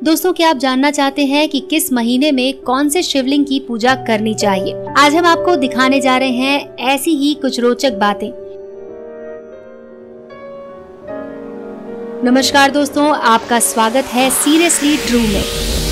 दोस्तों, क्या आप जानना चाहते हैं कि किस महीने में कौन से शिवलिंग की पूजा करनी चाहिए? आज हम आपको दिखाने जा रहे हैं ऐसी ही कुछ रोचक बातें। नमस्कार दोस्तों, आपका स्वागत है सीरियसली ट्रू में।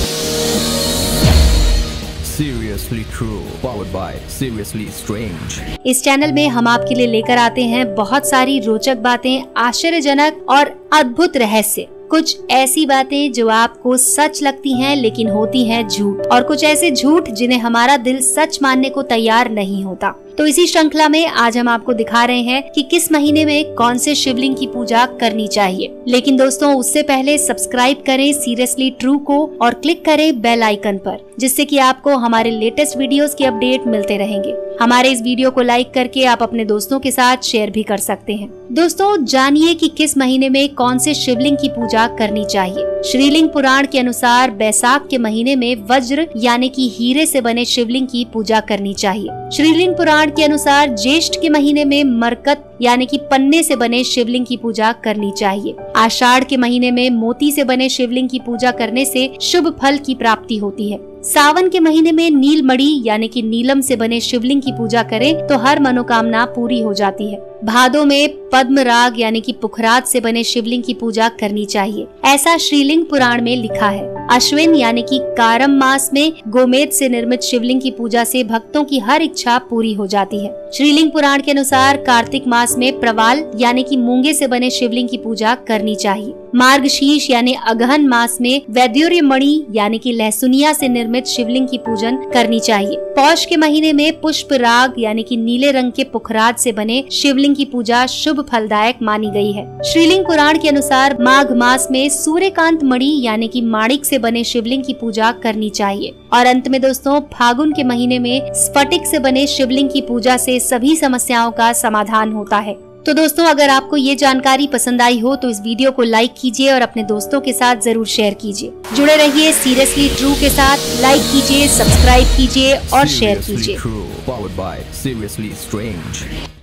Seriously True, powered by Seriously Strange। इस चैनल में हम आपके लिए लेकर आते हैं बहुत सारी रोचक बातें, आश्चर्यजनक और अद्भुत रहस्य। कुछ ऐसी बातें जो आपको सच लगती हैं लेकिन होती हैं झूठ, और कुछ ऐसे झूठ जिन्हें हमारा दिल सच मानने को तैयार नहीं होता। तो इसी श्रृंखला में आज हम आपको दिखा रहे हैं कि किस महीने में कौन से शिवलिंग की पूजा करनी चाहिए। लेकिन दोस्तों, उससे पहले सब्सक्राइब करें सीरियसली ट्रू को और क्लिक करें बेल आइकन पर, जिससे कि आपको हमारे लेटेस्ट वीडियोस की अपडेट मिलते रहेंगे। हमारे इस वीडियो को लाइक करके आप अपने दोस्तों के साथ शेयर भी कर सकते हैं। दोस्तों, जानिए कि किस महीने में कौन से शिवलिंग की पूजा करनी चाहिए। श्रीलिंग पुराण के अनुसार बैसाख के महीने में वज्र यानी कि हीरे से बने शिवलिंग की पूजा करनी चाहिए। श्रीलिंग पुराण के अनुसार ज्येष्ठ के महीने में मरकत यानी कि पन्ने से बने शिवलिंग की पूजा करनी चाहिए। आषाढ़ के महीने में मोती से बने शिवलिंग की पूजा करने से शुभ फल की प्राप्ति होती है। सावन के महीने में नीलमणि यानी कि नीलम से बने शिवलिंग की पूजा करें तो हर मनोकामना पूरी हो जाती है। भादों में पद्मराग यानी कि पुखराज से बने शिवलिंग की पूजा करनी चाहिए, ऐसा श्रीलिंग पुराण में लिखा है। अश्विन यानी कि कारम मास में गोमेद से निर्मित शिवलिंग की पूजा से भक्तों की हर इच्छा पूरी हो जाती है। श्रीलिंग पुराण के अनुसार कार्तिक मास में प्रवाल यानी कि मूंगे से बने शिवलिंग की पूजा करनी चाहिए। मार्गशीर्ष यानी अगहन मास में वैद्योर्य मणि यानी कि लहसुनिया से निर्मित शिवलिंग की पूजन करनी चाहिए। पौष के महीने में पुष्प राग यानी कि नीले रंग के पुखराज से बने शिवलिंग की पूजा शुभ फलदायक मानी गई है। श्रीलिंग पुराण के अनुसार माघ मास में सूर्यकांत मणि यानी कि माणिक से बने शिवलिंग की पूजा करनी चाहिए। और अंत में दोस्तों, फागुन के महीने में स्फटिक से बने शिवलिंग की पूजा से सभी समस्याओं का समाधान होता है। तो दोस्तों, अगर आपको ये जानकारी पसंद आई हो तो इस वीडियो को लाइक कीजिए और अपने दोस्तों के साथ जरूर शेयर कीजिए। जुड़े रहिए सीरियसली ट्रू के साथ। लाइक कीजिए, सब्सक्राइब कीजिए और शेयर कीजिए। Seriously True, powered by Seriously Strange।